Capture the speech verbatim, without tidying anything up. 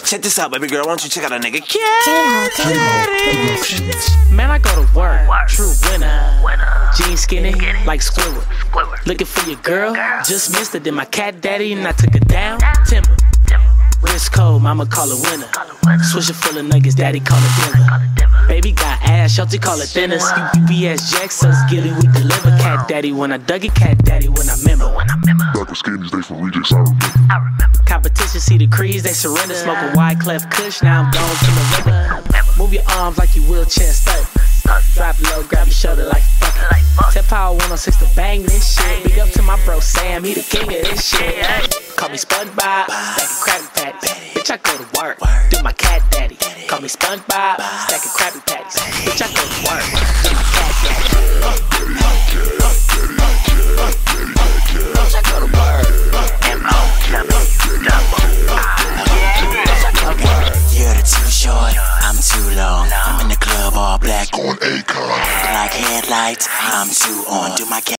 Check this out, baby girl. Why don't you check out a nigga? Cat Daddy. Man, I go to work, true winner. Jeans skinny, like Squidward. Looking for your girl, just missed it. Then my cat daddy and I took her down. Timber, wrist cold, mama call it winner. Swisher full of nuggets, daddy call it Denver. Baby got ass, shelter call it thinners. U P S Jacks, us Gilly, we deliver. Cat daddy when I dug it, cat daddy when I remember. Back with skinnies, they from rejects, I remember. Competition, see the crease, they surrender. Smoking wide clef kush, now I'm gone to the river. Move your arms like you wheelchair stuck. Drop low, grab your shoulder like fuck it. Tip Power one oh six to bang this shit. Big up to my bro Sam, he the king of this shit. Call me SpongeBob, stacking Krabby Patties. Bitch, I go to work, do my cat daddy. Call me SpongeBob, stacking Krabby Patties. Bitch, I go to work, do my cat daddy. Bitch, I go to work. You're too short, I'm too long. I'm in the club all black On Akon. like headlights. I'm too on. Do my cat.